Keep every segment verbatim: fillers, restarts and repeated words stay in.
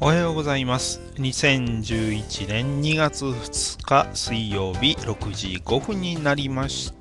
おはようございます。にせんじゅういちねんにがつふつか水曜日ろくじごふんになりました。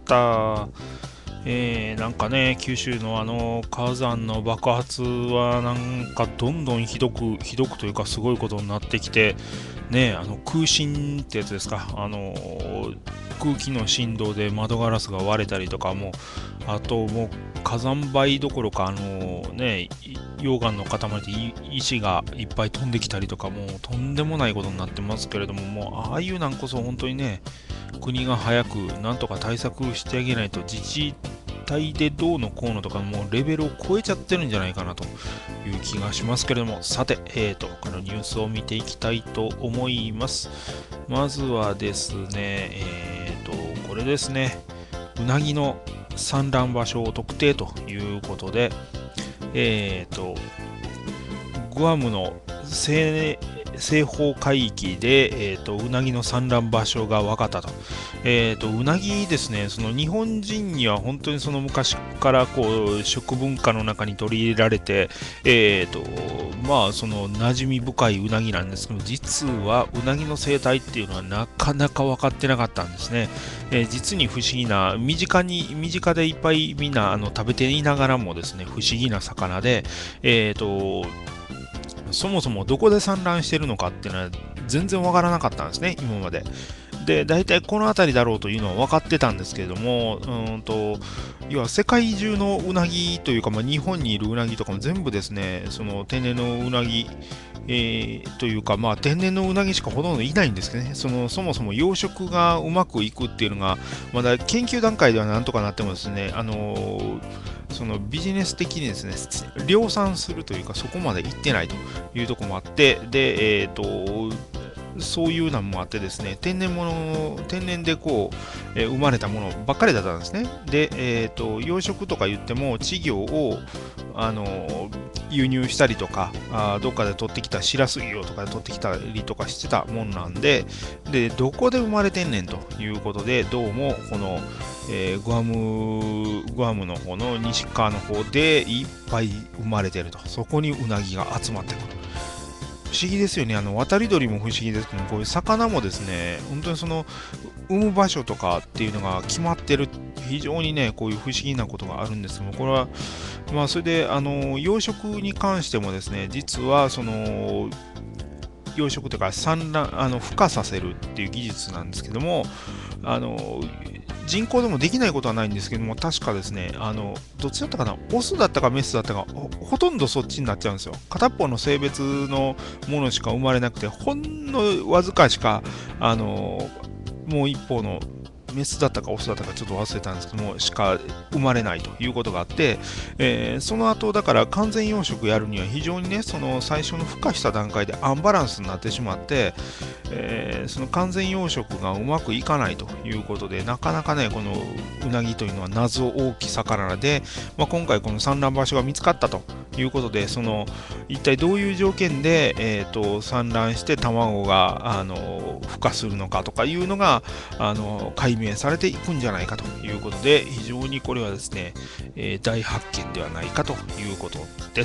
えー、なんかね、九州のあの火山の爆発はなんかどんどんひどく、ひどくというかすごいことになってきて、ね、あの空振ってやつですか、あの空気の振動で窓ガラスが割れたりとかも、あともう火山灰どころか、あのね、溶岩の塊で石がいっぱい飛んできたりとか、もうとんでもないことになってますけれども、もうああいうなんこそ本当にね、国が早くなんとか対策してあげないと、自治体でどうのこうのとか、もうレベルを超えちゃってるんじゃないかなという気がしますけれども、さて、えーと、このニュースを見ていきたいと思います。まずはですね、えーと、これですね、うなぎの産卵場所を特定ということで、えーと、グアムの西西方海域で、えーと、うなぎの産卵場所が分かったと。えーと、うなぎですね、その日本人には本当にその昔からこう食文化の中に取り入れられて、えーと、まあその馴染み深いうなぎなんですけど、実はうなぎの生態っていうのはなかなか分かってなかったんですね。えー実に不思議な、身近に、身近でいっぱいみんなあの食べていながらもですね、不思議な魚で、えーと、そもそもどこで産卵してるのかっていうのは全然わからなかったんですね、今まで。で、大体この辺りだろうというのは分かってたんですけれども、うーんと、要は世界中のうなぎというか、まあ、日本にいるうなぎとかも全部ですね、その天然のうなぎ、えーというか、まあ、天然のうなぎしかほとんどいないんですけどね、そのそもそも養殖がうまくいくっていうのが、まだ研究段階ではなんとかなってもですね、あのーそのビジネス的にですね、量産するというか、そこまでいってないというところもあって、で、えっ、と、そういうのもあってですね、天然物、天然でこう、えー生まれたものばっかりだったんですね。で、えっ、と、養殖とか言っても、稚魚を、あの輸入したりとか、あどっかで取ってきたシラス魚とかで取ってきたりとかしてたもんなんで、で、どこで生まれてんねんということで、どうもこの、えーグアム、グアムの方の西側の方でいっぱい生まれてると。そこにウナギが集まってくる。不思議ですよね。あの、渡り鳥も不思議ですけど、こういう魚もですね、本当にその、産む場所とかっていうのが決まってる。非常にね、こういう不思議なことがあるんですけども、これは、まあ、それで、あの、養殖に関してもですね、実は、その、養殖というか産卵あの孵化させるっていう技術なんですけども、あの人工でもできないことはないんですけども、確かですね、あのどっちだったかな、オスだったかメスだったか、ほほとんどそっちになっちゃうんですよ。片っぽの性別のものしか生まれなくて、ほんのわずかしか、あのもう一方のメスだったかオスだったかちょっと忘れたんですけども、しか生まれないということがあって、えーその後だから完全養殖やるには非常にね、その最初の孵化した段階でアンバランスになってしまって、えーその完全養殖がうまくいかないということで、なかなかね、このうなぎというのは謎大き魚で、まあ、今回この産卵場所が見つかったということで、その一体どういう条件で、えーと産卵して卵があの孵化するのかとかいうのがあの解明されていくんじゃないかということで、非常にこれはですね、えー大発見ではないかということです。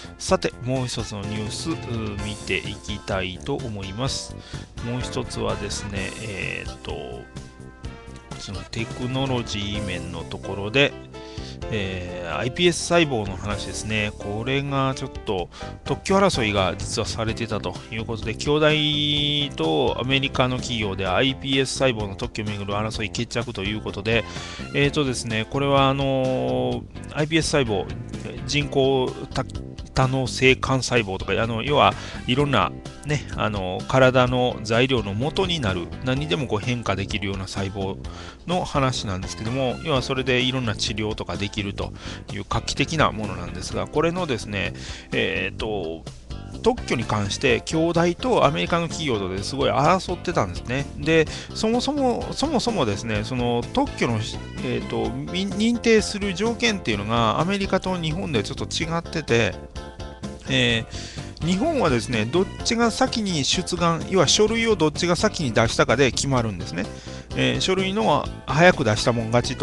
さて、もう一つのニュース見ていきたいと思います。もう一つはですね、えっ、と、そのテクノロジー面のところで、えー アイピーエス 細胞の話ですね。これがちょっと特許争いが実はされてたということで、京大とアメリカの企業で アイピーエス 細胞の特許をめぐる争い決着ということで、えーとですね、これはあのー アイピーエス 細胞、人工多脳性幹細胞とか、あの要はいろんなね、あの体の材料の元になる、何にでもこう変化できるような細胞の話なんですけども、要はそれでいろんな治療とかできるという画期的なものなんですが、これのですね、えっ、と、特許に関して京大とアメリカの企業とですごい争ってたんですね。で、そもそも、そもそもですね、その特許の、えーと、認定する条件っていうのがアメリカと日本でちょっと違ってて、えー日本はですね、どっちが先に出願、要は書類をどっちが先に出したかで決まるんですね。えー書類のは早く出したもん勝ちと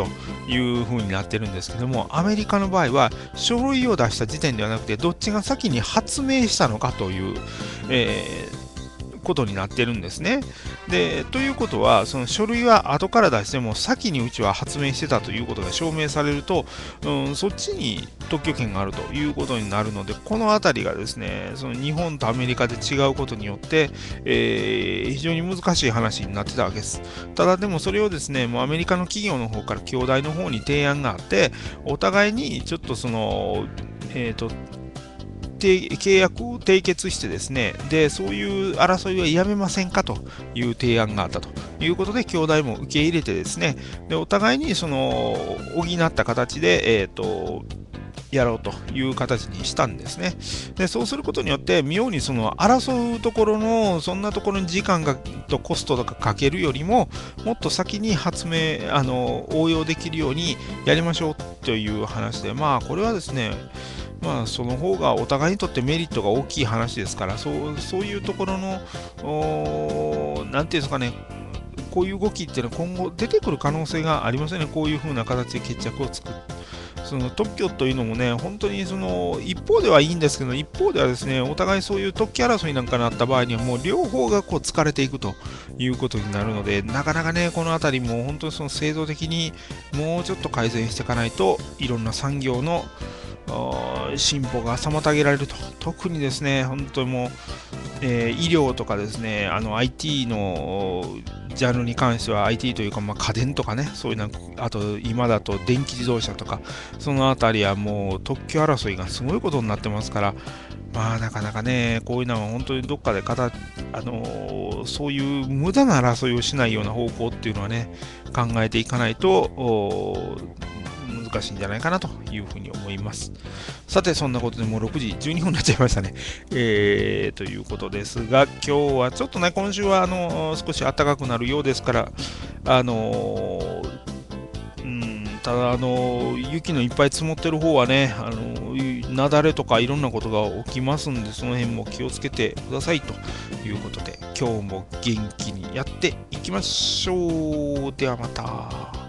いう風になってるんですけども、アメリカの場合は書類を出した時点ではなくて、どっちが先に発明したのかという、えーことになってるんですね。で、ということは、その書類は後から出しても、先にうちは発明してたということが証明されると、うん、そっちに特許権があるということになるので、このあたりがですね、その日本とアメリカで違うことによって、えー非常に難しい話になってたわけです。ただでもそれをですね、もうアメリカの企業の方から兄弟の方に提案があって、お互いにちょっとその、えーと、契約を締結してですね、で、そういう争いはやめませんかという提案があったということで、兄弟も受け入れてですね、で、お互いにその、補った形で、えっと、やろうという形にしたんですね。で、そうすることによって、妙にその争うところの、そんなところに時間がとコストとかかけるよりも、もっと先に発明、あの、応用できるようにやりましょうという話で、まあ、これはですね、まあ、その方がお互いにとってメリットが大きい話ですから、そうそういうところの、おなんていうんですかね、こういう動きっていうのは今後出てくる可能性がありますよね、こういう風な形で決着をつく。その特許というのもね、本当にその一方ではいいんですけど、一方ではですね、お互いそういう特許争いなんかになった場合には、もう両方がこう疲れていくということになるので、なかなかね、このあたりも本当にその制度的にもうちょっと改善していかないと、いろんな産業の進歩が妨げられると、特にですね、本当にもう、えー医療とかですね、あの アイティー のジャンルに関しては アイティー というか、まあ、家電とかね、そういうなんか、あと今だと電気自動車とか、そのあたりはもう特許争いがすごいことになってますから、まあなかなかね、こういうのは本当にどっかでかた、あのーそういう無駄な争いをしないような方向っていうのはね、考えていかないと、難しいんじゃないかなというふうに思います。さて、そんなことでもうろくじじゅうにふんになっちゃいましたね。えー、ということですが、今日はちょっとね、今週はあの少し暖かくなるようですから、あのうん、ただ、あの雪のいっぱい積もってる方はね、あの雪崩とかいろんなことが起きますんで、その辺も気をつけてくださいということで、今日も元気にやっていきましょう。ではまた。